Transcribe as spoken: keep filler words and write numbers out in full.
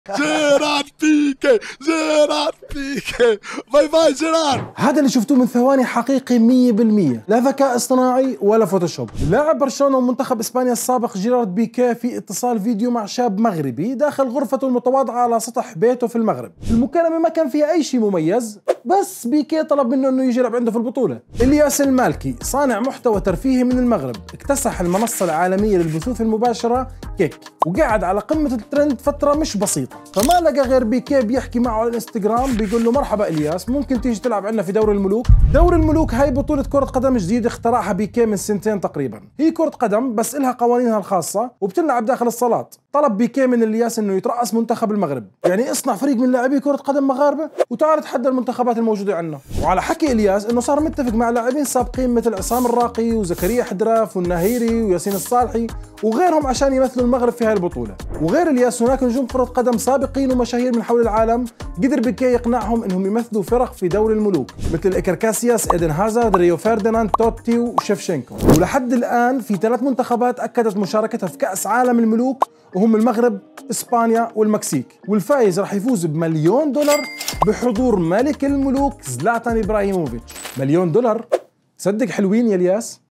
جيرارد بيكي جيرارد بيكي باي باي جيرارد. هذا اللي شفتوه من ثواني حقيقي مية بالمية، لا ذكاء اصطناعي ولا فوتوشوب. لاعب برشلونة ومنتخب اسبانيا السابق جيرارد بيكي في اتصال فيديو مع شاب مغربي داخل غرفته المتواضعة على سطح بيته في المغرب. المكالمة ما كان فيها اي شيء مميز، بس بيكي طلب منه انه يجي يلعب عنده في البطولة. الياس المالكي صانع محتوى ترفيهي من المغرب اكتسح المنصة العالمية للبثوث المباشرة كيك، وقعد على قمة الترند فترة مش بسيطة، فما لقى غير بيكي بيحكي معه على الانستغرام بيقول له مرحبا الياس، ممكن تيجي تلعب عندنا في دوري الملوك؟ دوري الملوك هاي بطولة كرة قدم جديدة اخترعها بيكي من سنتين تقريبا، هي كرة قدم بس إلها قوانينها الخاصة وبتلعب داخل الصالات. طلب بيكي من الياس انه يترأس منتخب المغرب، يعني اصنع فريق من لاعبي كرة قدم مغاربة وتعال تحدى المنتخبات الموجودة عندنا. وعلى حكي الياس انه صار متفق مع لاعبين سابقين مثل عصام الراقي وزكريا حدراف والنهيري وياسين الصالحي وغيرهم عشان يمثلوا المغرب في هاي البطولة. وغير الياس هناك نجوم كرة قدم سابقين ومشاهير من حول العالم قدر بيكي يقنعهم انهم يمثلوا فرق في دوري الملوك مثل إيكر كاسياس، إيدن هازارد، ريو فرديناند، توتي وشيفشينكو. ولحد الآن في ثلاث منتخبات أكدت مشاركتها في كأس عالم الملوك وهم المغرب، إسبانيا والمكسيك. والفائز راح يفوز بمليون دولار بحضور ملك الملوك زلاتان إبراهيموفيتش. مليون دولار؟ تصدق حلوين يا الياس؟